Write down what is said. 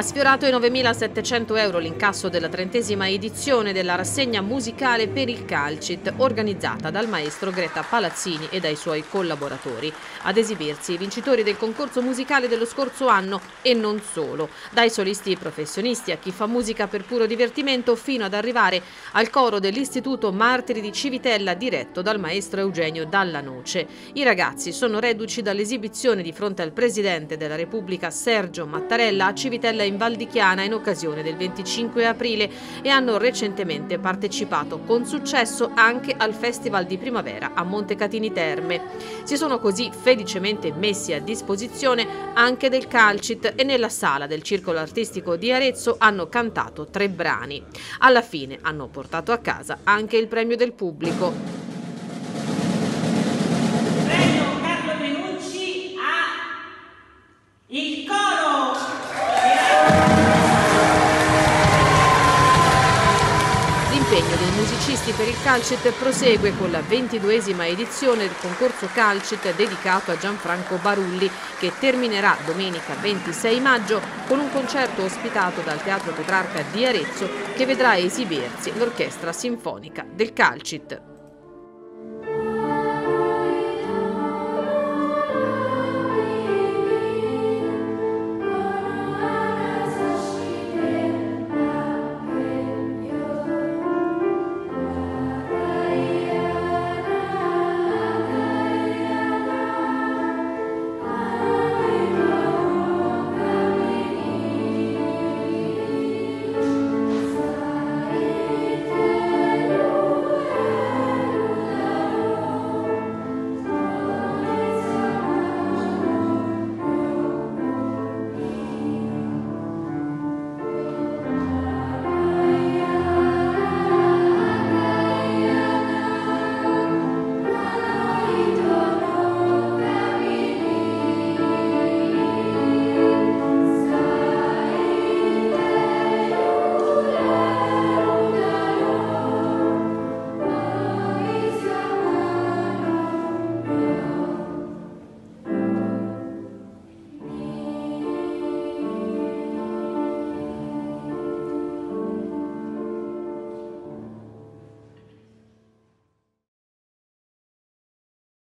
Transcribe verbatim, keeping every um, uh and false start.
Ha sfiorato i novemilasettecento euro l'incasso della trentesima edizione della rassegna musicale per il Calcit, organizzata dal maestro Greta Palazzini e dai suoi collaboratori. Ad esibirsi i vincitori del concorso musicale dello scorso anno e non solo, dai solisti professionisti a chi fa musica per puro divertimento fino ad arrivare al coro dell'Istituto Martiri di Civitella diretto dal maestro Eugenio Dalla Noce. I ragazzi sono reduci dall'esibizione di fronte al Presidente della Repubblica Sergio Mattarella a Civitella in Val di Chiana in occasione del venticinque aprile e hanno recentemente partecipato con successo anche al Festival di Primavera a Montecatini Terme. Si sono così felicemente messi a disposizione anche del Calcit e nella sala del Circolo Artistico di Arezzo hanno cantato tre brani. Alla fine hanno portato a casa anche il premio del pubblico. Il coro! L'impegno dei musicisti per il Calcit prosegue con la ventiduesima edizione del concorso Calcit dedicato a Gianfranco Barulli, che terminerà domenica ventisei maggio con un concerto ospitato dal Teatro Petrarca di Arezzo che vedrà esibirsi l'Orchestra Sinfonica del Calcit.